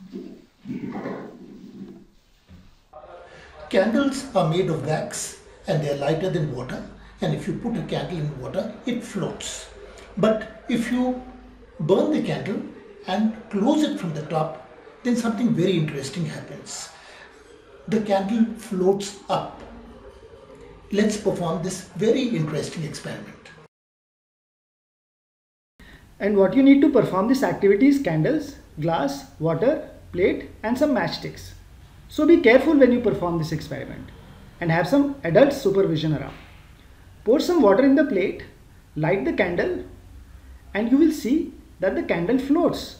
Candles are made of wax and they are lighter than water, and if you put a candle in water, it floats. But if you burn the candle and close it from the top, then something very interesting happens. The candle floats up. Let's perform this very interesting experiment. And what you need to perform this activity is candles, glass, water, plate and some matchsticks. So be careful when you perform this experiment and have some adult supervision around. Pour some water in the plate, light the candle, and you will see that the candle floats.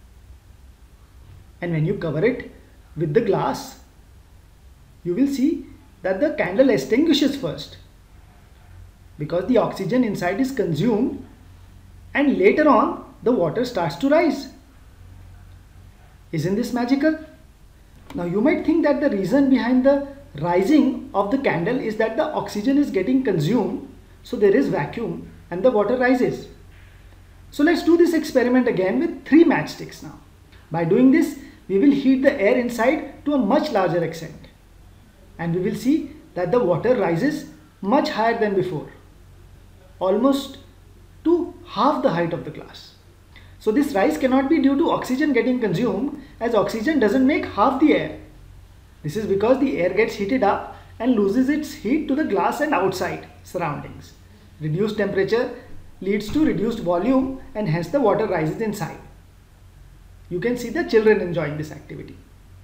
And when you cover it with the glass, you will see that the candle extinguishes first because the oxygen inside is consumed, and later on the water starts to rise. Isn't this magical? Now you might think that the reason behind the rising of the candle is that the oxygen is getting consumed, so there is vacuum and the water rises. So let's do this experiment again with 3 matchsticks now. By doing this, we will heat the air inside to a much larger extent, and we will see that the water rises much higher than before, almost to half the height of the glass. So this rise cannot be due to oxygen getting consumed, as oxygen doesn't make half the air. This is because the air gets heated up and loses its heat to the glass and outside surroundings. Reduced temperature leads to reduced volume, and hence the water rises inside. You can see the children enjoying this activity.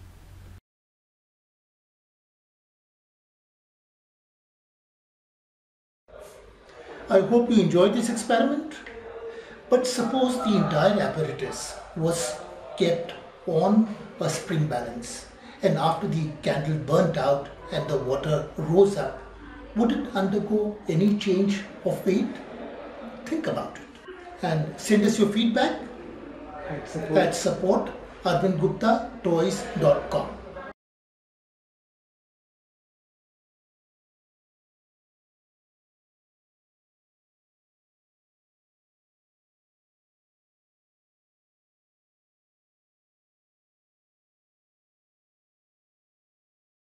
I hope you enjoyed this experiment. But suppose the entire apparatus was kept on a spring balance, and after the candle burnt out and the water rose up, would it undergo any change of weight? Think about it and send us your feedback at support@arvindguptatoys.com.